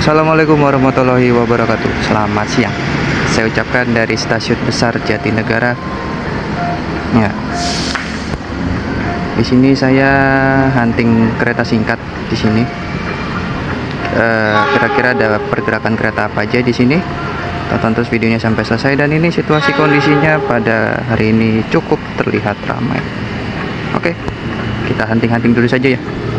Assalamualaikum warahmatullahi wabarakatuh. Selamat siang. Saya ucapkan dari Stasiun Besar Jatinegara. Ya. Di sini saya hunting kereta singkat di sini. Kira-kira ada pergerakan kereta apa aja di sini? Tonton terus videonya sampai selesai. Dan ini situasi kondisinya pada hari ini cukup terlihat ramai. Oke, kita hunting-hunting dulu saja ya.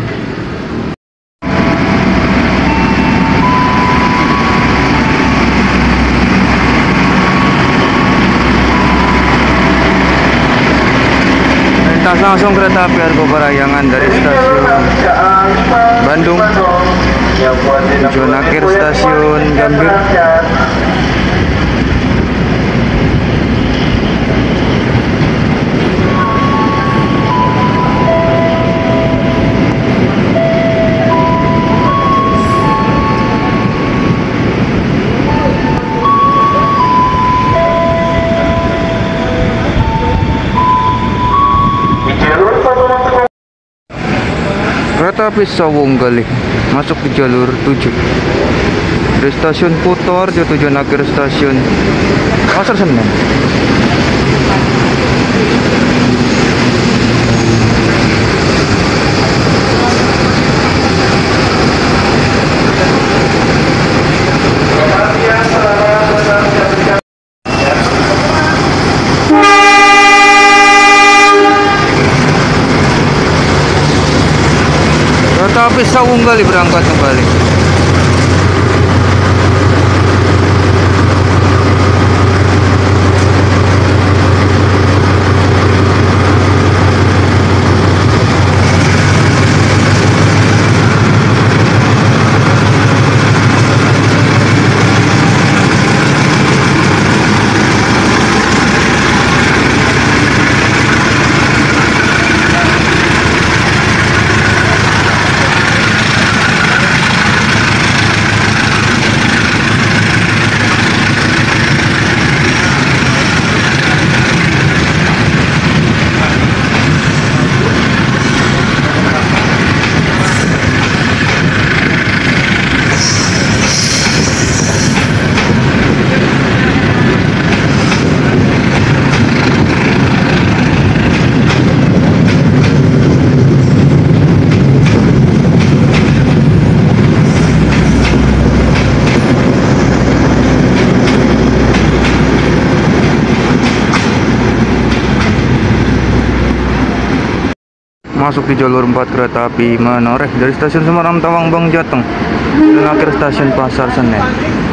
Langsung kereta api Argo Parahyangan dari stasiun Bandung tujuan akhir stasiun Gambir. Kereta api Sawung Galih masuk di jalur 7 dari stasiun Kutoarjo tujuan akhir stasiun Pasar Senen. Kereta api Sawung Galih berangkat kembali. Masuk di jalur 4 kereta api Menoreh dari stasiun Semarang Tawang Bang Jateng dan akhir stasiun Pasar Senen.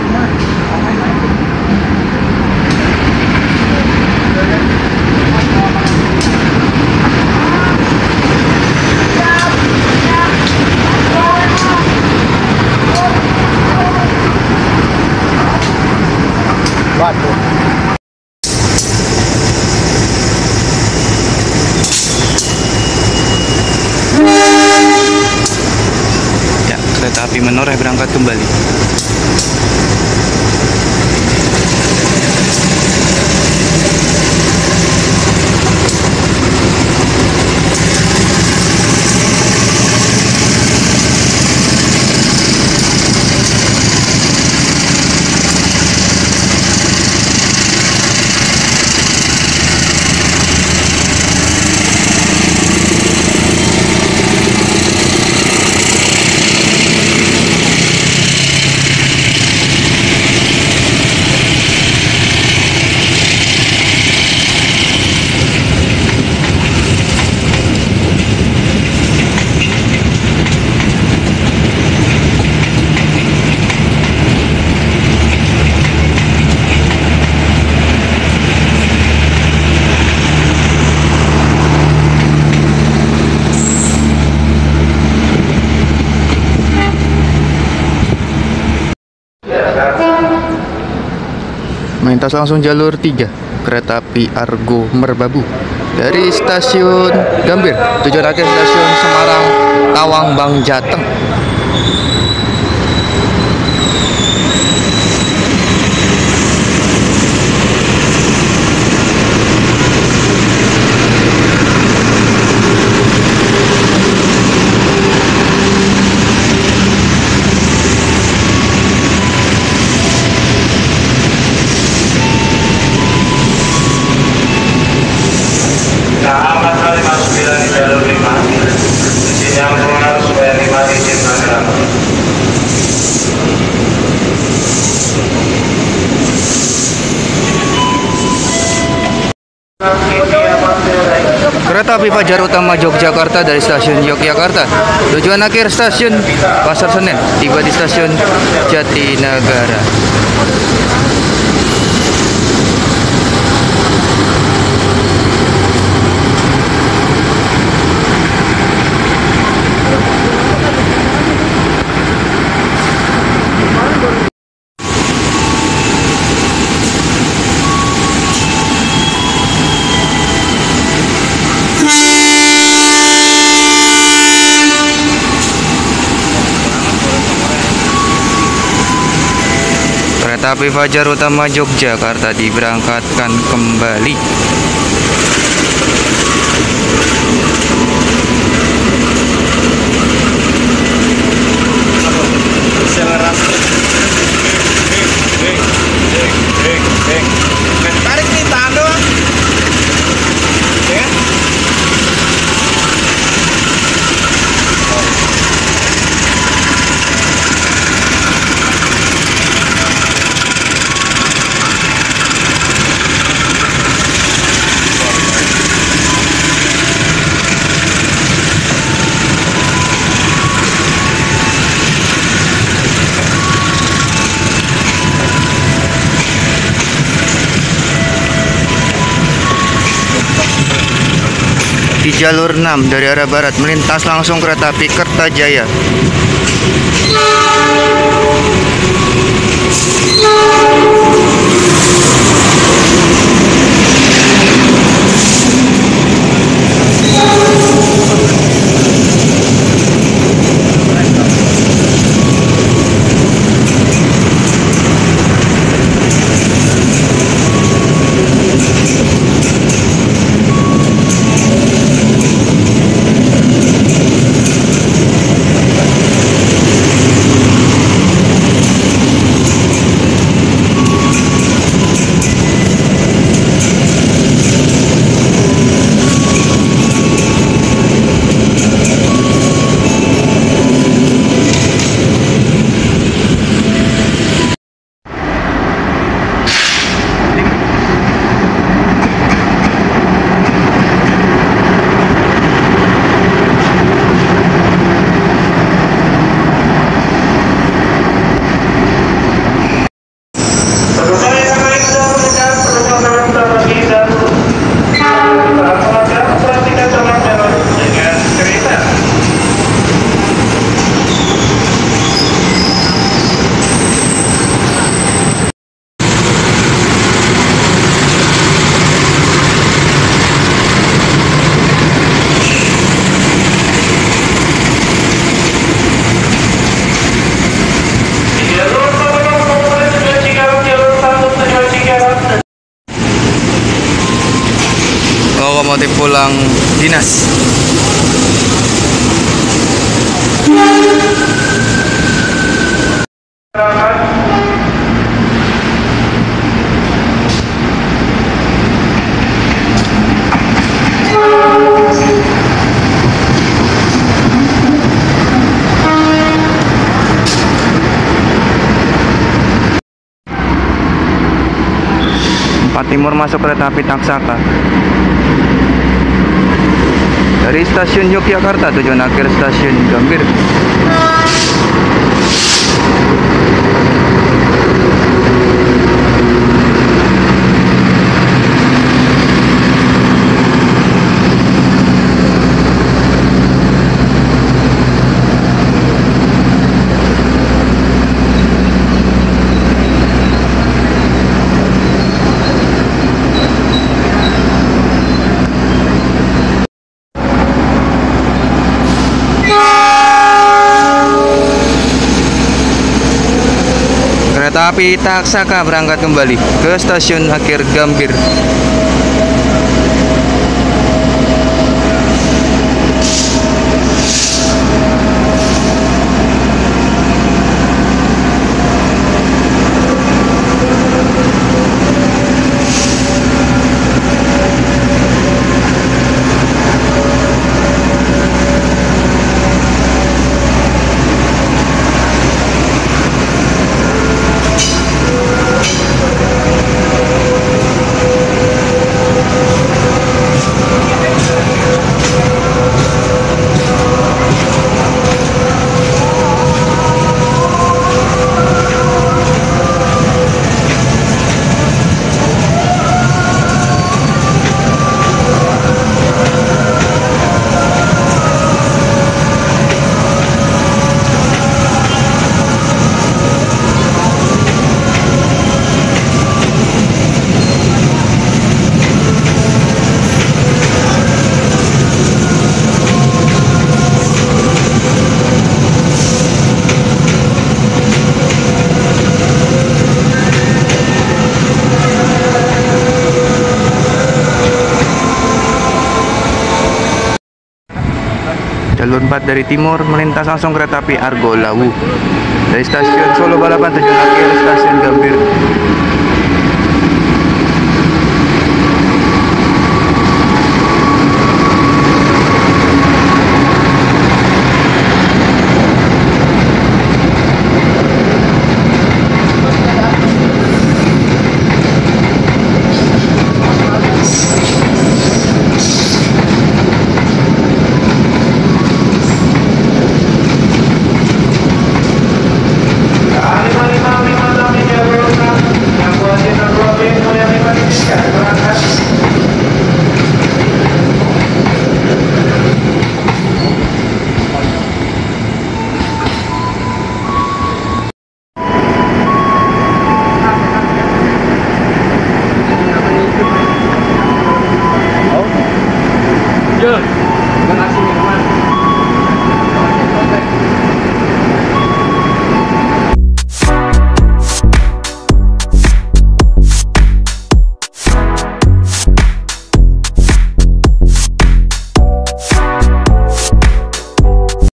Kereta api Menoreh berangkat kembali. Melintas langsung jalur 3 kereta api Argo Merbabu dari stasiun Gambir tujuan akhir stasiun Semarang Tawang Bang Jateng. Kereta api Fajar Utama Yogyakarta dari stasiun Yogyakarta. Tujuan akhir stasiun Pasar Senen, tiba di stasiun Jatinegara. Kereta api Fajar Utama Yogyakarta diberangkatkan kembali. Tarik nih tahan doang. Ya. Di jalur 6 dari arah barat melintas langsung kereta api Kertajaya. Lokomotif pulang dinas. Timur masuk kereta api Taksaka dari stasiun Yogyakarta, tujuan akhir stasiun Gambir. Kereta api Taksaka berangkat kembali ke stasiun akhir Gambir. Jalur 4 dari timur melintas langsung kereta api Argo Lawu. Dari stasiun Solo Balapan tujuan akhir stasiun Gambir.